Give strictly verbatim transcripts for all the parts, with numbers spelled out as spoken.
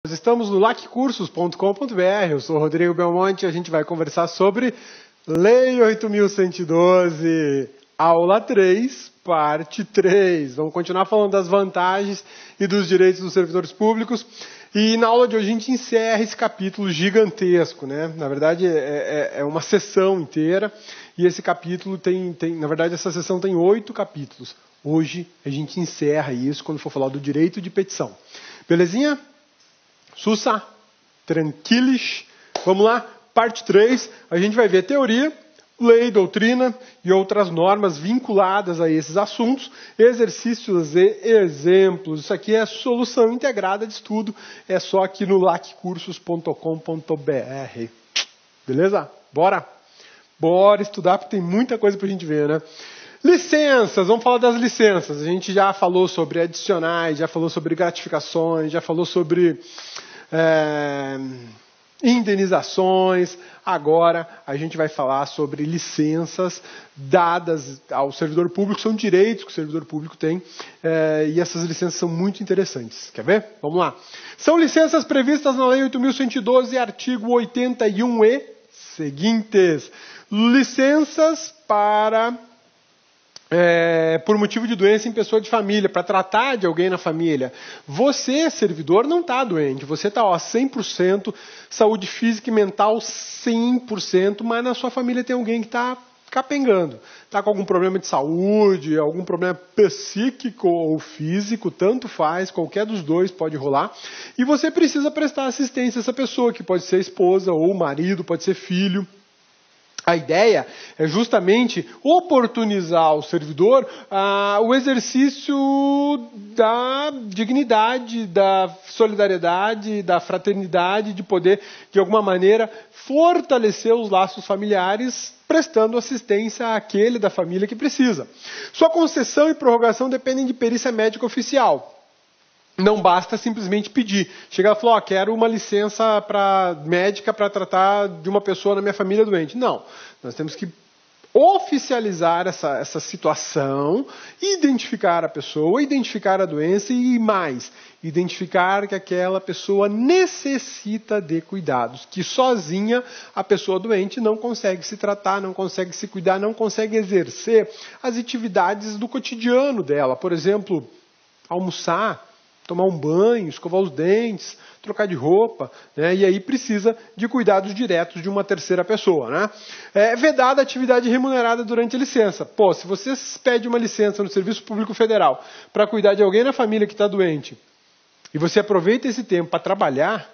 Nós estamos no lac cursos ponto com ponto br, eu sou o Rodrigo Belmonte e a gente vai conversar sobre Lei oito mil cento e doze, aula três, parte três. Vamos continuar falando das vantagens e dos direitos dos servidores públicos. E na aula de hoje a gente encerra esse capítulo gigantesco, né? Na verdade é, é, é uma sessão inteira e esse capítulo tem, tem, na verdade essa sessão tem oito capítulos. Hoje a gente encerra isso quando for falar do direito de petição. Belezinha? Sussa? Tranquilos? Vamos lá? Parte três, a gente vai ver teoria, lei, doutrina e outras normas vinculadas a esses assuntos, exercícios e exemplos. Isso aqui é solução integrada de estudo, é só aqui no lac cursos ponto com ponto br. Beleza? Bora? Bora estudar, porque tem muita coisa pra gente ver, né? Licenças, vamos falar das licenças. A gente já falou sobre adicionais, já falou sobre gratificações, já falou sobre é, indenizações. Agora a gente vai falar sobre licenças dadas ao servidor público, são direitos que o servidor público tem, é, e essas licenças são muito interessantes. Quer ver? Vamos lá. São licenças previstas na Lei oito mil cento e doze, artigo oitenta e um e seguintes. Licenças para... É, por motivo de doença em pessoa de família, para tratar de alguém na família. Você, servidor, não está doente. Você está cem por cento, saúde física e mental cem por cento, mas na sua família tem alguém que está capengando. Está com algum problema de saúde, algum problema psíquico ou físico, tanto faz, qualquer dos dois pode rolar. E você precisa prestar assistência a essa pessoa, que pode ser esposa ou marido, pode ser filho. A ideia é justamente oportunizar ao servidor ah, o exercício da dignidade, da solidariedade, da fraternidade, de poder, de alguma maneira, fortalecer os laços familiares, prestando assistência àquele da família que precisa. Sua concessão e prorrogação dependem de perícia médica oficial. Não basta simplesmente pedir. Chega e fala, ó, quero uma licença pra, médica para tratar de uma pessoa na minha família doente. Não. Nós temos que oficializar essa, essa situação, identificar a pessoa, identificar a doença e mais, identificar que aquela pessoa necessita de cuidados, que sozinha a pessoa doente não consegue se tratar, não consegue se cuidar, não consegue exercer as atividades do cotidiano dela. Por exemplo, almoçar, tomar um banho, escovar os dentes, trocar de roupa, né? E aí precisa de cuidados diretos de uma terceira pessoa, né? É vedada a atividade remunerada durante a licença. Pô, se você pede uma licença no Serviço Público Federal para cuidar de alguém na família que está doente, e você aproveita esse tempo para trabalhar,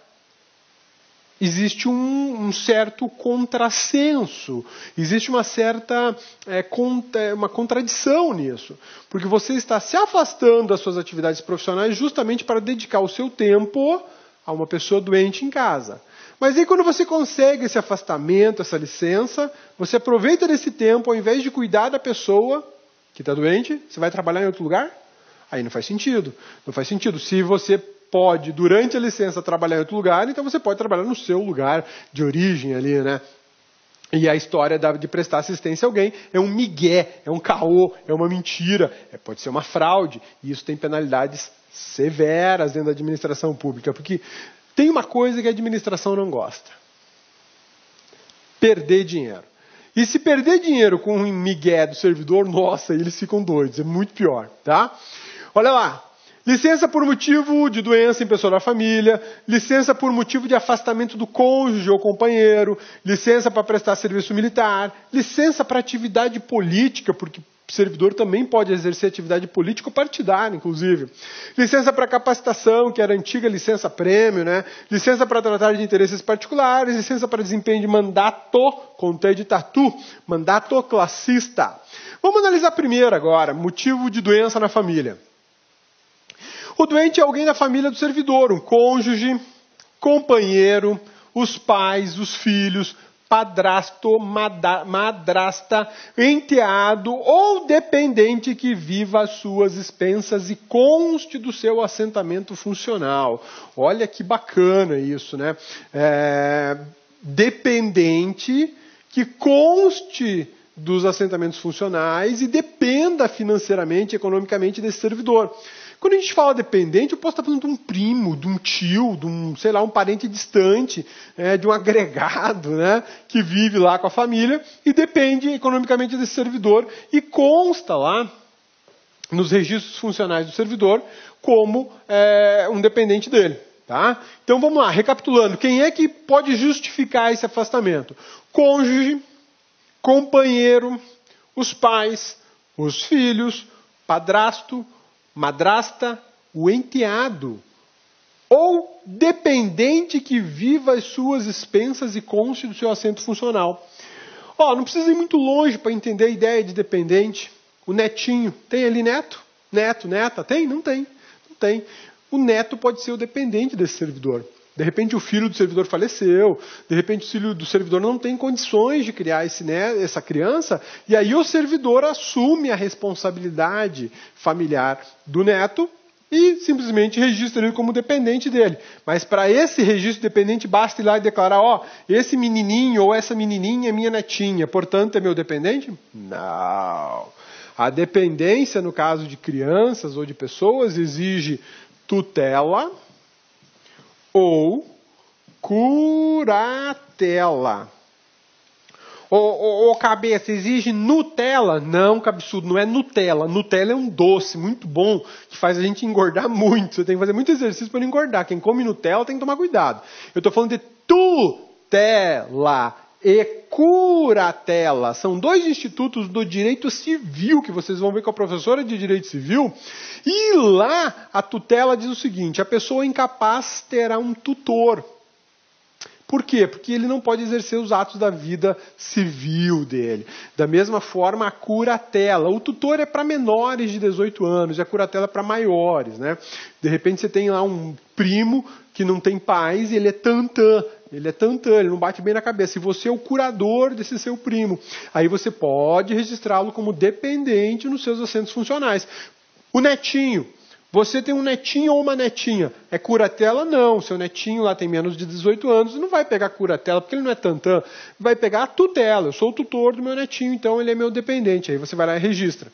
existe um, um certo contrassenso, existe uma certa é, contra, uma contradição nisso, porque você está se afastando das suas atividades profissionais justamente para dedicar o seu tempo a uma pessoa doente em casa. Mas aí quando você consegue esse afastamento, essa licença, você aproveita desse tempo, ao invés de cuidar da pessoa que está doente, você vai trabalhar em outro lugar? Aí não faz sentido. Não faz sentido. Se você pode, durante a licença, trabalhar em outro lugar, então você pode trabalhar no seu lugar de origem ali, né? E a história de prestar assistência a alguém é um migué, é um caô, é uma mentira, é, pode ser uma fraude, e isso tem penalidades severas dentro da administração pública, porque tem uma coisa que a administração não gosta: perder dinheiro. E se perder dinheiro com um migué do servidor, nossa, eles ficam doidos, é muito pior, tá? Olha lá. Licença por motivo de doença em pessoa da família, licença por motivo de afastamento do cônjuge ou companheiro, licença para prestar serviço militar, licença para atividade política, porque o servidor também pode exercer atividade política ou partidária, inclusive. Licença para capacitação, que era a antiga licença prêmio, né? Licença para tratar de interesses particulares, licença para desempenho de mandato, contei de tatu, mandato classista. Vamos analisar primeiro agora, motivo de doença na família. O doente é alguém da família do servidor, um cônjuge, companheiro, os pais, os filhos, padrasto, madrasta, enteado ou dependente que viva às suas expensas e conste do seu assentamento funcional. Olha que bacana isso, né? É, dependente que conste dos assentamentos funcionais e dependa financeiramente, economicamente desse servidor. Quando a gente fala dependente, eu posso estar falando de um primo, de um tio, de um, sei lá, um parente distante, é, de um agregado, né, que vive lá com a família e depende economicamente desse servidor e consta lá nos registros funcionais do servidor como é, um dependente dele. Tá? Então vamos lá, recapitulando. Quem é que pode justificar esse afastamento? Cônjuge, companheiro, os pais, os filhos, padrasto, madrasta, o enteado, ou dependente que viva às suas expensas e conste do seu assento funcional. Ó, não precisa ir muito longe para entender a ideia de dependente. O netinho, tem ali neto? Neto, neta? Tem? Não tem. Não tem. O neto pode ser o dependente desse servidor. De repente o filho do servidor faleceu, de repente o filho do servidor não tem condições de criar esse, né, essa criança, e aí o servidor assume a responsabilidade familiar do neto e simplesmente registra ele como dependente dele. Mas para esse registro dependente basta ir lá e declarar, ó, esse menininho ou essa menininha é minha netinha, portanto é meu dependente? Não. A dependência, no caso de crianças ou de pessoas, exige tutela ou curatela. Ô, ô, ô, cabeça, exige Nutella? Não, cabeçudo, não é Nutella. Nutella é um doce muito bom que faz a gente engordar muito. Você tem que fazer muito exercício para não engordar. Quem come Nutella tem que tomar cuidado. Eu estou falando de tutela e curatela. São dois institutos do direito civil que vocês vão ver com a professora de direito civil. E lá a tutela diz o seguinte: a pessoa incapaz terá um tutor. Por quê? Porque ele não pode exercer os atos da vida civil dele. Da mesma forma, a curatela. O tutor é para menores de dezoito anos e a curatela é para maiores, né? De repente você tem lá um primo que não tem pais e ele é tantã. Ele é tantã, ele não bate bem na cabeça. E você é o curador desse seu primo. Aí você pode registrá-lo como dependente nos seus assentos funcionais. O netinho. Você tem um netinho ou uma netinha. É curatela? Não. Seu netinho lá tem menos de dezoito anos, não vai pegar curatela, porque ele não é tantã. Vai pegar a tutela. Eu sou o tutor do meu netinho, então ele é meu dependente. Aí você vai lá e registra.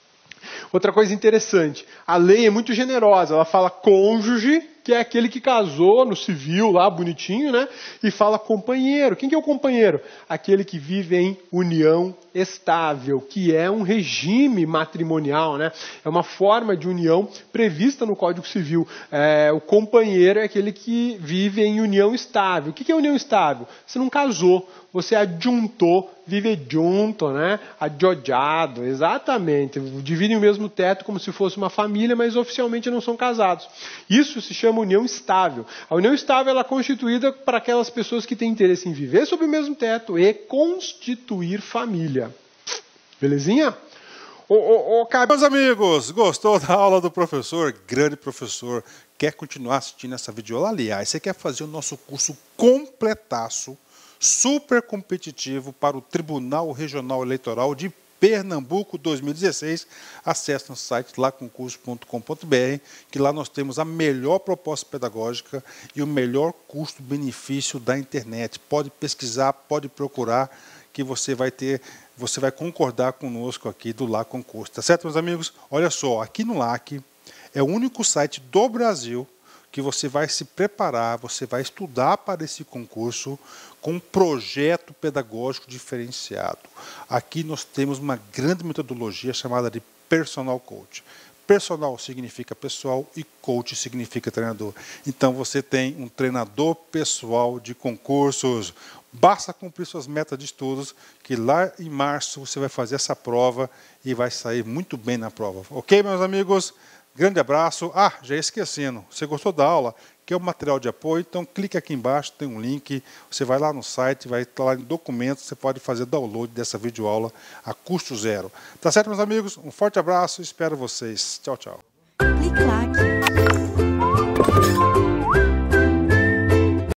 Outra coisa interessante, a lei é muito generosa. Ela fala cônjuge, que é aquele que casou no civil lá, bonitinho, né? E fala companheiro. Quem que é o companheiro? Aquele que vive em união estável, que é um regime matrimonial, né? É uma forma de união prevista no Código Civil. É, o companheiro é aquele que vive em união estável. O que que é união estável? Você não casou, você adjuntou, vive junto, né? Adjojado, exatamente. Dividem o mesmo teto como se fosse uma família, mas oficialmente não são casados. Isso se chama união estável. A união estável ela é constituída para aquelas pessoas que têm interesse em viver sob o mesmo teto e constituir família. Belezinha? Ô, ô, ô, Meus amigos, gostou da aula do professor? Grande professor. Quer continuar assistindo essa videoaula? Aliás, você quer fazer o nosso curso completaço, super competitivo para o Tribunal Regional Eleitoral de Pernambuco dois mil e dezesseis, acesse nosso site lá concurso ponto com ponto br, que lá nós temos a melhor proposta pedagógica e o melhor custo-benefício da internet. Pode pesquisar, pode procurar, que você vai ter, você vai concordar conosco aqui do Lá Concurso. Tá certo, meus amigos? Olha só, aqui no L A C é o único site do Brasil que você vai se preparar, você vai estudar para esse concurso com um projeto pedagógico diferenciado. Aqui nós temos uma grande metodologia chamada de Personal Coach. Personal significa pessoal e coach significa treinador. Então você tem um treinador pessoal de concursos. Basta cumprir suas metas de estudos, que lá em março você vai fazer essa prova e vai sair muito bem na prova. Ok, meus amigos? Grande abraço. Ah, já esquecendo, você gostou da aula? Quer o material de apoio? Então clique aqui embaixo, tem um link. Você vai lá no site, vai estar lá em documentos, você pode fazer download dessa videoaula a custo zero. Tá certo, meus amigos? Um forte abraço, espero vocês. Tchau, tchau. Clique lá.